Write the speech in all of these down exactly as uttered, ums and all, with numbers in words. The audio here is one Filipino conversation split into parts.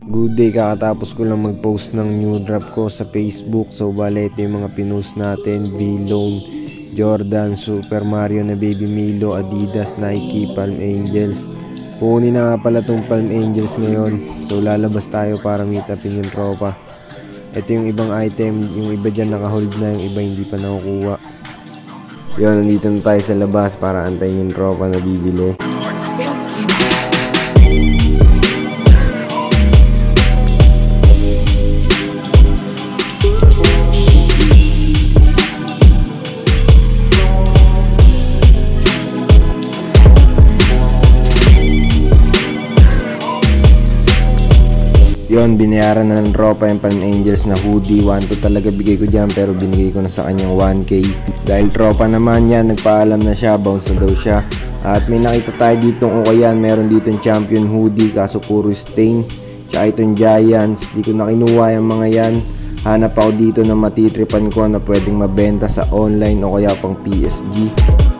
Good day, kakatapos ko lang mag-post ng new drop ko sa Facebook. So bale, ito yung mga pinost natin: V-Lone, Jordan, Super Mario na Baby Milo, Adidas, Nike, Palm Angels. Kukunin na nga pala tong Palm Angels ngayon. So lalabas tayo para meet upin yung tropa. Ito yung ibang item, yung iba dyan naka-hold na, yung iba hindi pa nakukuha. Yun, nandito na tayo sa labas para antayin yung tropa na bibili. Yon, binayaran na ng tropa yung Palm Angels na hoodie. one two talaga bigay ko dyan, pero binigay ko na sa kanyang one K. Dahil tropa naman yan, nagpaalam na siya, bounce na daw siya. At may nakita tayo ditong okay yan, meron ditong champion hoodie, kaso puro stain. Tsaka itong Giants, di ko na kinuha yung mga yan. Hanap ako dito na matitripan ko na pwedeng mabenta sa online o kaya pang P S G.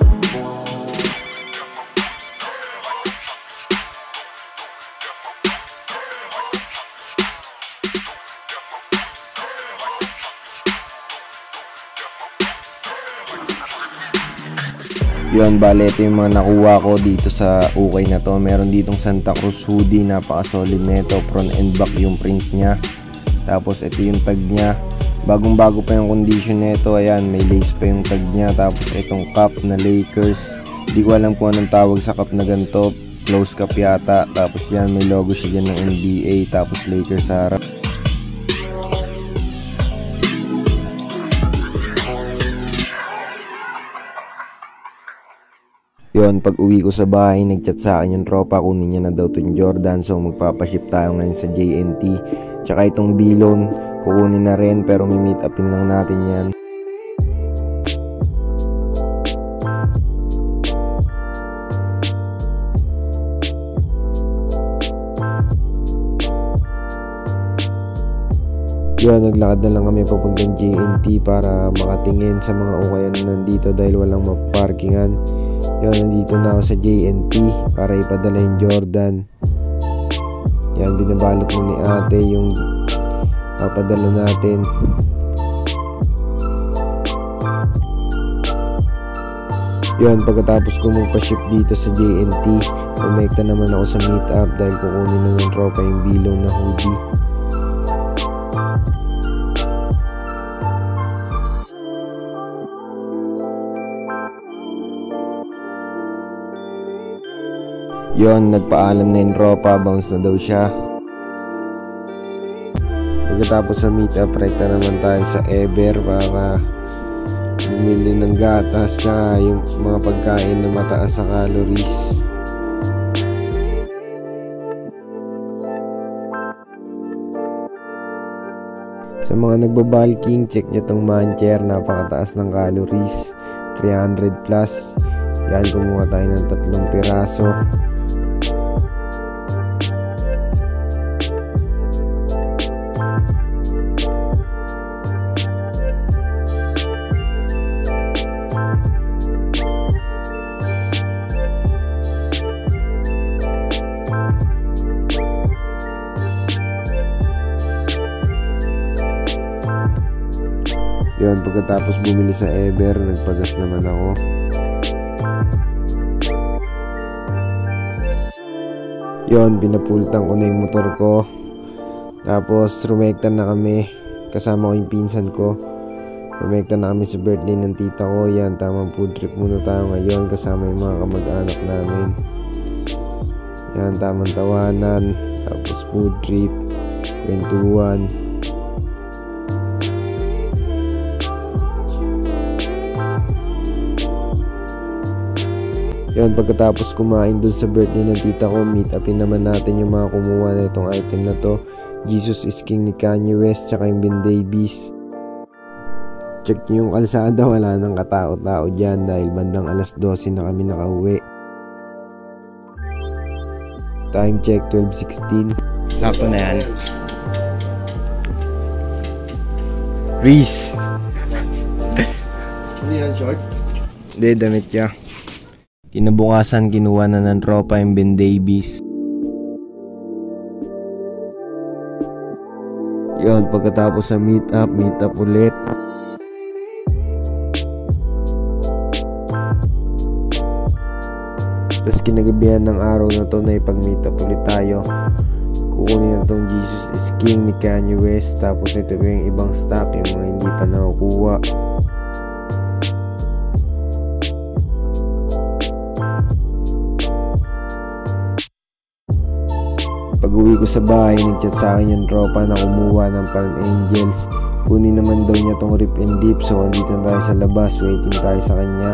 Yun, bale, ito yung mga nakuha ko dito sa ukay na to. Meron ditong Santa Cruz hoodie, napaka solid neto, front and back yung print nya. Tapos ito yung tag nya, bagong bago pa yung condition neto. Ayan, may lace pa yung tag nya. Tapos itong cup na Lakers, di ko alam kung anong tawag sa cup na ganito, close cup yata. Tapos yan, may logo siya dyan ng N B A, tapos Lakers sa harap. Yun, pag uwi ko sa bahay, nagchat sa akin yung tropa, kunin niya na daw itong Jordan. So magpapaship tayo ngayon sa J N T. Tsaka itong V-Lone, kukunin na rin, pero mi-meet upin lang natin yan. Yun, naglakad na lang kami papuntang J N T para makatingin sa mga ukayan na nandito dahil walang maparkingan. Yun, nandito na ako sa J N T para ipadala yung Jordan. Yan, binabalot mo ni ate yung papadala natin. Yun, pagkatapos ko magpa-ship dito sa J N T, pumekta naman ako sa meet up dahil kukunin na ng tropa yung V-Lone na hoodie. Yon, nagpaalam na yung tropa, bounce na daw siya. Pagkatapos sa meet up, rekta naman tayo sa Ever para bumili ng gatas tsaka yung mga pagkain na mataas sa calories. Sa mga nagbabalking, check nyo tong Mancher, napakataas ng calories, three hundred plus. Yan, kumuha tayo ng tatlong piraso. Yun, pagkatapos bumili sa Ever, nagpagas naman ako. Yun, pinapultan ko na yung motor ko. Tapos rumekta na kami, kasama ko yung pinsan ko. Rumekta na kami sa birthday ng tita ko. Yan, tamang food trip muna tayo ngayon kasama yung mga kamag-anak namin. Yan, tamang tawanan, tapos food trip, kwentuhan. Yun, pagkatapos kumain dun sa birthday ng tita ko, meet upin naman natin yung mga kumuha na itong item na to. Jesus is King ni Kanye West, tsaka yung Ben Davies. Check nyo yung kalsada, wala nang katao-tao dyan dahil bandang alas dose na kami nakauwi. Time check, twelve sixteen. Sakto na yan. Reese! Hindi yan short? Hindi, damit niya. Kinabukasan, kinuha na ng tropa yung Ben Davies. Yun, pagkatapos sa meet up, meet up ulit. Tapos kinagabihan ng araw na to na ipag-meet up ulit tayo. Kukunin na tong Jesus is King ni Kanye West. Tapos ito pa yung ibang stock, yung mga hindi pa nakukuha. Pag uwi ko sa bahay, nag-chat sa akin yung tropa na kumuha ng Palm Angels. Kunin naman daw niya tong Rip and Dip. So andito na tayo sa labas, waiting tayo sa kanya.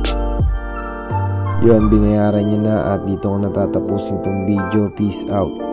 Yun, binayaran niya na at dito ko natatapusin tong video. Peace out.